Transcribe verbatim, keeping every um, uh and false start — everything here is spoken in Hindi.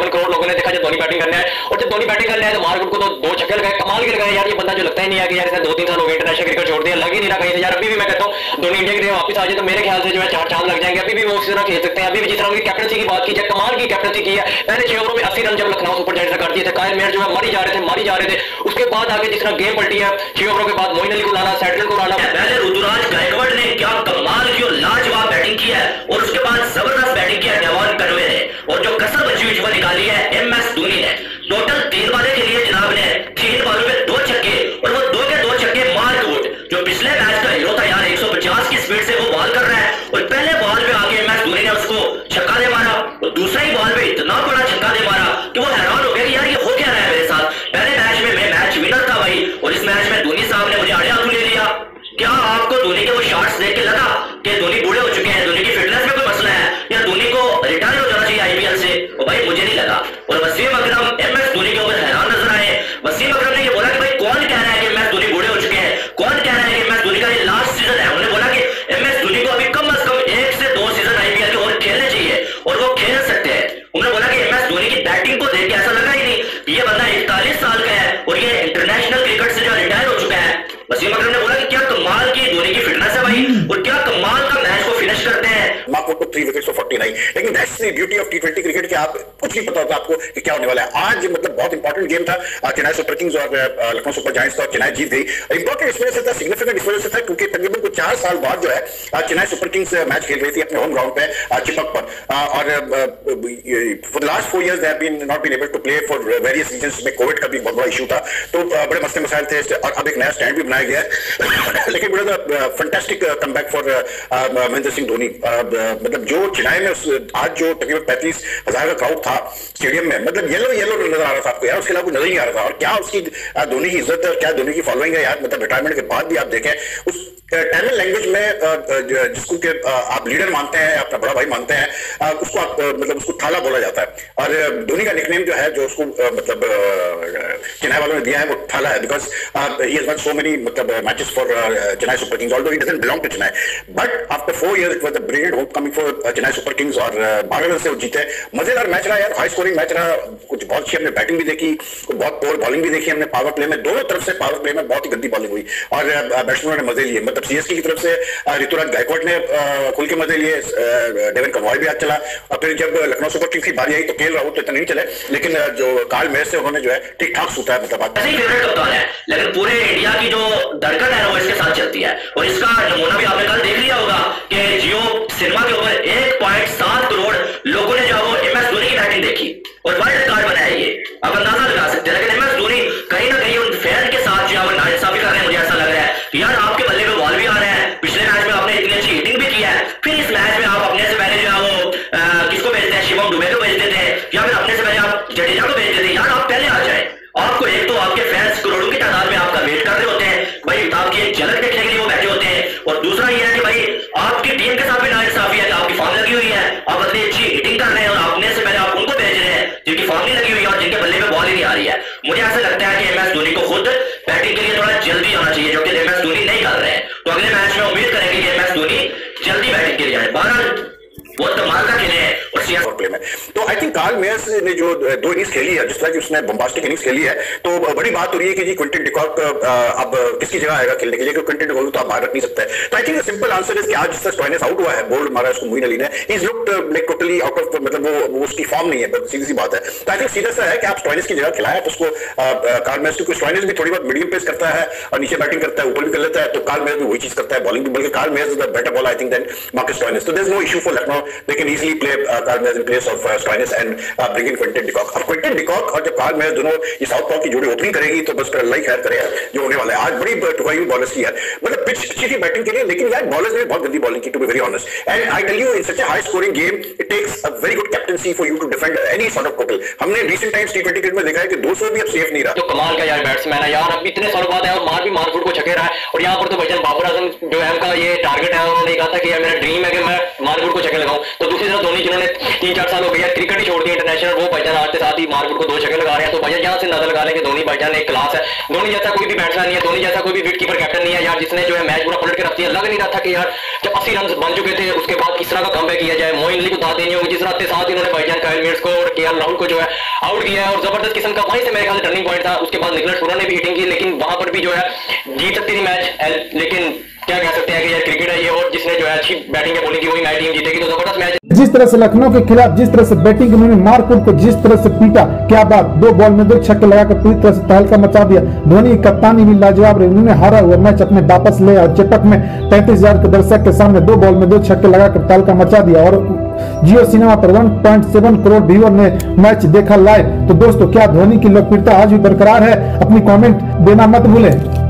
इक्यावन करोड़ लोगों ने देखा जब धोनी बैटिंग करने आए, और जब धोनी बैटिंग करने आए तो मार्क को तो दो छक्के लगाए, कमाल के लगाए यार। ये बंदा जो लगता ही नहीं है कि यार इसने दो तीन साल हो गए इंटरनेशनल क्रिकेट छोड़ दिया, लग ही नहीं रहा कहीं से यार। अभी भी मैं कहता हूँ धोनी इंडिया के लिए वापस आ जाए तो मेरे ख्याल से जो है चार चांद लग जाएंगे। अभी भी वो उसी तरह खेल सकते हैं। अभी भी जिस तरह उनकी कैप्टनसी की बात की जाए, कमाल की कैप्टनसी की है। पहले छह ओवरों में अस्सी रन जब लखनऊ सुपर जायंट्स कर दिए थे, कायल मेयर जो है मरी जा रहे थे मारी जा रहे थे, उसके बाद आगे जिस तरह गेम पलटी है, छह ओवरों के बाद मोइन अली को लाना, सैटल को लाना। पहले ऋतुराज गायकवाड़ ने क्या कमाल की और लाजवाब बैटिंग की है, और उसके बाद जबरदस्त बैटिंग की है डेवन कनवे ने, और जो कसर बची हुई वो निकाली है एम एस धोनी ने। टोटल तीन बालें के लिए जनाब ने तीन बालों में दो छक्के, और वो दो के दो छक्के मार्क वुड जो पिछले मैच का हीरो था यार, एक सौ पचास की स्पीड से वो बॉल कर रहा है, और पहले बॉल पे आके एम एस धोनी ने उसको छक्का दे मारा, और दूसरा ही बॉल पे इतना बड़ा छक्का दे मारा कि वो हैरान हो गया कि यार ये हो क्या रहा है मेरे साथ। पहले मैच में मैं मैच विनर था भाई, और इस मैच में धोनी साहब ने मुझे आड़े हाथों ले लिया। क्या आपको धोनी के वो शॉट्स देख के लगा कि धोनी बूढ़े हो चुके हैं, धोनी की फिटनेस में कोई मसला है, या धोनी को रिटायर हो जाना चाहिए आईपीएल से? और भाई मुझे नहीं लगा। और वसीम अकरम एम एस धोनी के ऊपर हैरान नजर आए। वसीम अकरम ने ये बोला कि भाई कौन कह रहा है कि एम एस धोनी बूढ़े हो चुके हैं, कौन कह रहा है कि एम एस धोनी का ये लास्ट सीजन है। उन्होंने बोला कि एम एस धोनी को अभी कम अज कम एक से दो सीजन आईपीएल के और खेलने चाहिए, और वो खेल सकते हैं। उन्होंने बोला कि एम एस धोनी की बैटिंग को देख के ऐसा लगा ही नहीं ये बंदा इकतालीस साल का है और ये इंटरनेशनल क्रिकेट से जो रिटायर हो चुका है। वसीम अकरम ने बोला कि क्या कमाल की धोनी की फिटनेस है भाई, और क्या कमाल का मैच को फिनिश करते हैं। मार्क वुड को three wickets for forty nine, लेकिन that's the beauty of T twenty cricket कि आप कुछ नहीं पता होता आपको कि क्या होने वाला है। आज मतलब बहुत इंपॉर्टेंट गेम था चेन्नई सुपर किंग्स और लखनऊ सुपर जायंट्स का, चेन्नई जीत गई। इंपॉर्टेंट इस वजह से था, सिग्निफिकेंट इस वजह से था क्योंकि तकरीबन कुछ चार साल बाद जो है चेन्नई सुपर किंग्स मैच खेल रही थी अपने होम ग्राउंड पे चिपक पर, और for the last four years they have been not been able to play for various reasons. में कोविड का भी बहुत बड़ा इशू था, तो बड़े मसले मसाइल थे, और अब एक नया स्टैंड भी बनाया गया है। लेकिन बड़ा fantastic comeback for Mahendra Singh Dhoni. मतलब जो चेन्नई में आज जो तकरीबन पैंतीस हजार का क्राउड था स्टेडियम में, मतलब येलो येलो नजर आ रहा था आपको यार, उसके अलावा कुछ नजर नहीं आ रहा था। और क्या उसकी धोनी की इज्जत है और क्या धोनी की फॉलोइंग है यार, मतलब रिटायरमेंट के बाद भी आप देखें उस तमिल लैंग्वेज में जिसको कि आप लीडर मानते हैं, अपना बड़ा भाई मानते हैं, उसको आप मतलब उसको थाला बोला जाता है। और धोनी का निकनेम जो है जो उसको मतलब चेन्नई वालों ने दिया है वो थाला है, because he has won so many मतलब matches for Chennai super kings, although he doesn't belong to Chennai, but after four years it was a brilliant homecoming for Chennai super kings, और बारह रन से वो जीते। मजेदार मैच रहा यार, हाई स्कोरिंग मैच रहा, कुछ बहुत अच्छी हमने बैटिंग भी देखी, बहुत पोर बॉलिंग भी देखी हमने। पावर प्ले में दोनों तरफ से पावर प्ले में बहुत ही गंदी बॉलिंग हुई, और बैट्समैनों ने मजे लिए। मतलब सीएसके की तरफ से ऋतुराज गायकवाड़ ने खुल के मजे लिए, डेवन कनवॉय भी आज चला, और फिर जब लखनऊ सुपर किंग्स की बारी आई तो केएल राहुल तो इतना नहीं चले, लेकिन जो कायल मेयर से उन्होंने जो है ठीक ठाक सूता है। मतलब फेवरेट कप्तान है, लेकिन पूरे इंडिया की जो धड़कन है वो इसके साथ चलती है, और इसका नमूना भी आपने कल देख लिया होगा कि जियो सिनेमा के ऊपर एक पॉइंट सात करोड़ लोगों ने जो वो एम एस धोनी की बैटिंग देखी और वाइल्ड कार्ड बनाया। ये आप अंदाजा लगा सकते हैं, लेकिन एम एस धोनी कहीं ना कहीं उन फैन के साथ जो है नाइंसाफी कर रहे हैं। मुझे ऐसा लग रहा है कि यार आपके बल्ले में बॉल भी आ रहे हैं, पिछले मैच में आपने इतनी अच्छी हिटिंग भी की है, फिर इस मैच में आप अपने से पहले जो है वो किसको भेजते हैं, शिवम दुबे को भेजते थे, या फिर अपने से पहले आप जडेजा को भेजते थे। यार आप पहले आ जाए, आपको एक तो आपके फैंस करोड़ों की तादाद में आपका वेट कर रहे होते हैं भाई, आपकी एक झलक देखने के लिए वो बैठे होते हैं, और दूसरा ये है कि भाई आपकी टीम के साथ भी नाइंसाफी है, आपकी फॉर्म लगी हुई है, आप अपनी अच्छी हिटिंग कर रहे हैं, और अपने से पहले आप उनको भेज रहे हैं जिनकी फॉर्म नहीं लगी हुई है और जिनके बल्ले में बॉल ही नहीं आ रही है। मुझे ऐसा लगता है कि एम एस धोनी को खुद बैटिंग के लिए थोड़ा जल्दी आना चाहिए, जो कि एम एस धोनी नहीं कर रहे हैं। तो अगले मैच में उम्मीद करेंगे कि एम एस धोनी जल्दी बैटिंग के लिए आए। बहरहाल वो कमाल का खेले हैं और सीएसके प्ले में। तो आई थिंक कार्ल मेयर्स ने जो दो इनिंग्स खेली है, जिस तरह की उसने बम्बास्टिक इनिंग्स खेली है, तो बड़ी बात हो रही है कि जी क्विंटन डिकॉक अब किसकी जगह आएगा खेलने के लिए, क्योंकि क्विंटन डिकॉक तो आप बाहर रख नहीं सकते। तो I think simple answer is कि आज जिस तरह स्टोइनिस आउट हुआ है, बोल्ड मारा उसको मोइन अली ने, he is looked like totally out of, मतलब वो, वो उसकी फॉर्म नहीं है, सीधी सी बात है। तो आई थिंक सीधा सा है कि आप स्टोइनिस की जगह खिलाएं तो उसको कार्ल मेयर्स, क्योंकि स्टोइनिस भी थोड़ी बहुत मीडियम पेस करता है और नीचे बैटिंग करता है, ऊपर भी कर लेता है, तो कार्ल मेयर्स भी वही चीज करता है, बॉलिंग भी, बल्कि Carl Mayers is the better bowler I think then Marcus Stoinis. तो there is no issue for Lucknow, they can easily play Carl Mayers in place of uh, Stoinis and uh, bring in Quinton de Kock। अब Quinton de Kock और जब कार्ल मेयर्स दोनों ये साउथ पॉ की जोड़ी ओपनिंग करेगी तो बस फिर अल्लाह ही खैर करे जो होने वाला है। आज बड़ी टुकाई बॉलर्स की है, मतलब पिच अच्छी थी बैटिंग के लिए, लेकिन यार बॉलर्स ने बहुत गंदी बॉलिंग की, to be very honest. And I tell you in such a high scoring game it takes a very good captaincy for you to defend any sort of total. हमने recent times T twenty cricket में देखा है कि दो सौ भी अब सेफ नहीं रहा। तो कमाल का यार बैट्समैन है यार, अब इतने सालों बाद है और मार भी मारफुट को छके रहा है। और यहाँ पर तो भाईजान बाबर आजम जो है उनका ये टारगेट है, उन्होंने कहा था कि यार मेरा ड्रीम है कि मैं मारफुट को छके लगाऊं। तो दूसरी तरफ धोनी जिन्होंने तीन चार साल हो गए यार, क्रिकेट ही छोड़ दी इंटरनेशनल, वो भाईजान आज के साथ ही मार्केट को दो छक्के लगा रहे हैं। तो भाईजान यहाँ से अंदाजा लगा लें कि धोनी भाईजान एक क्लास है। धोनी जैसा कोई भी बैट्समैन नहीं है, धोनी जैसा कोई भी विकेट कीपर कैप्टन नहीं है यार, जिसने जो है मैच पूरा पलट के रख दिया। लग नहीं रहा था कि यार जब अस्सी रन बन चुके थे उसके बाद किस तरह का कमबैक किया जाए। मोइन अली को दाद देनी होगी, जिस रात के साथ इन्होंने भाईजान काइल मिर्स को और केएल राहुल को जो है आउट किया है और जबरदस्त किस्म का वहीं से मेरे ख्याल से टर्निंग पॉइंट था। उसके बाद निकलस पुरा ने भी हिटिंग की, लेकिन वहां पर भी जो है जीत सकती थी मैच, लेकिन क्या कह सकते हैं कि यार क्रिकेट है ये, और जिसने जो है अच्छी बैटिंग या बॉलिंग की वही मैच टीम जीतेगी। तो जबरदस्त मैच जिस तरह से लखनऊ के खिलाफ जिस तरह से बैटिंग उन्होंने मार्कुट को जिस तरह से पीटा, क्या बात, दो बॉल में दो छक्के लगाकर पूरी तरह से तहलका मचा दिया। धोनी की कप्तानी भी लाजवाब रही, उन्होंने हारा हुआ मैच अपने वापस ले और चेपक में पैंतीस हजार के दर्शक के सामने दो बॉल में दो छक्के लगाकर तहलका मचा दिया। और जियो सिनेमा पर one point seven crore viewer ने मैच देखा लाइव। तो दोस्तों क्या धोनी की लोकप्रियता आज भी बरकरार है? अपनी कॉमेंट देना मत भूलें।